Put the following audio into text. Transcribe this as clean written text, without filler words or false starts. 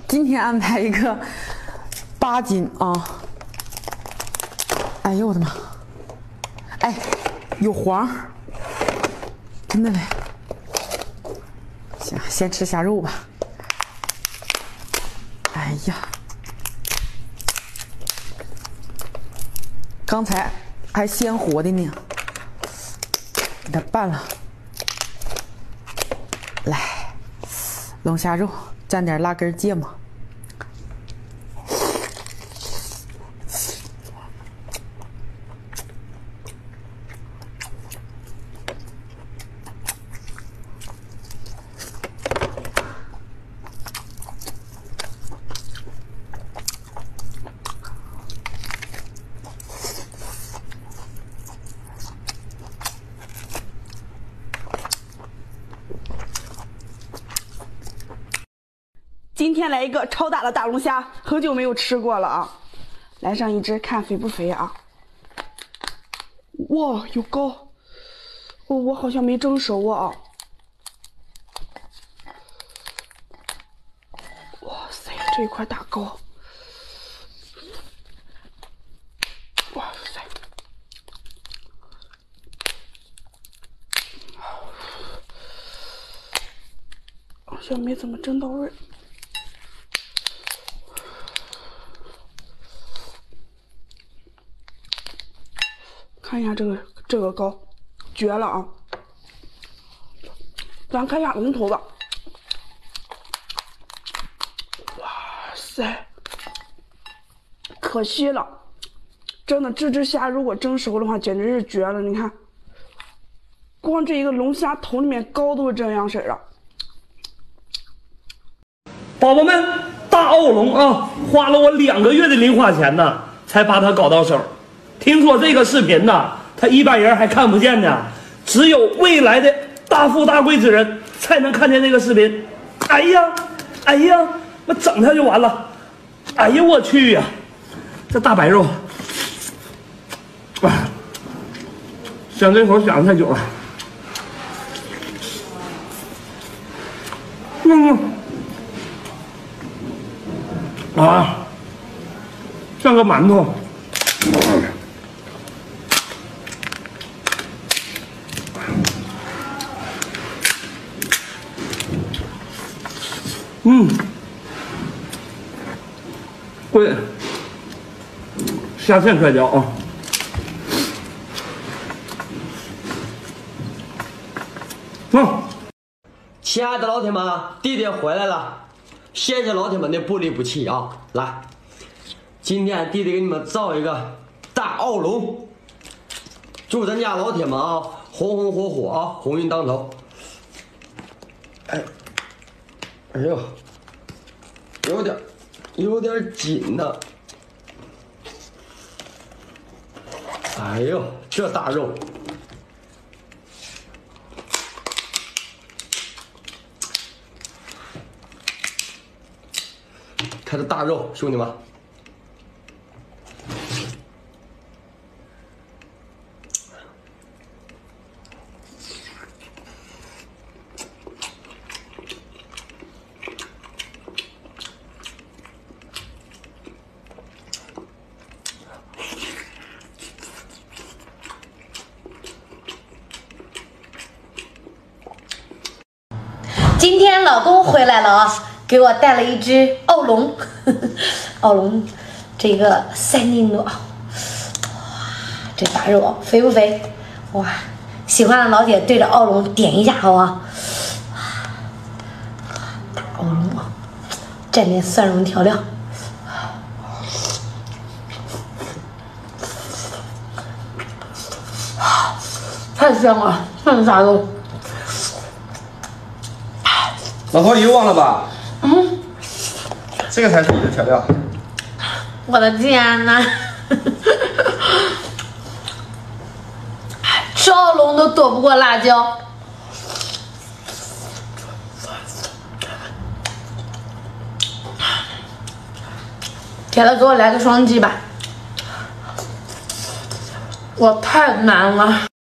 今天安排一个8斤啊！哎呦我的妈！哎，有黄，真的嘞。行，先吃下肉吧。哎呀，刚才还鲜活的呢，给它拌了。来，龙虾肉蘸点辣根芥末。 今天来一个超大的大龙虾，很久没有吃过了啊！来上一只，看肥不肥啊？哇，有膏！哦，我好像没蒸熟啊！哇塞，这一块大膏！哇塞！好像没怎么蒸到味儿。 看一下这个膏，绝了啊！咱看一下龙头吧。哇塞，可惜了，真的这只虾如果蒸熟的话，简直是绝了。你看，光这一个龙虾头里面膏都是这样式的。 宝宝们，大澳龙啊，花了我2个月的零花钱呢，才把它搞到手。 听说这个视频呢，他一般人还看不见呢，只有未来的大富大贵之人才能看见这个视频。哎呀，哎呀，我整它就完了。哎呀，我去呀，这大白肉，啊，想这口想的太久了。啊，像个馒头。 贵，虾片摔跤啊！ 亲爱的老铁们，弟弟回来了，谢谢老铁们的不离不弃啊！来，今天弟弟给你们造一个大澳龙，祝咱家老铁们啊红红火火啊，鸿运当头！哎呦，有点紧呢。哎呦，这大肉，看这大肉，兄弟们。 今天老公回来了啊，给我带了一只澳龙，澳龙，这个3斤多，哇，这大肉肥不肥？哇，喜欢的老铁对着澳龙点一下好啊！大澳龙啊，蘸点蒜蓉调料，太香了，这大肉。 老头，你又忘了吧？这个才是你的调料。 我的天哪！吃澳龙都躲不过辣椒。铁子，给我来个双击吧。我太难了。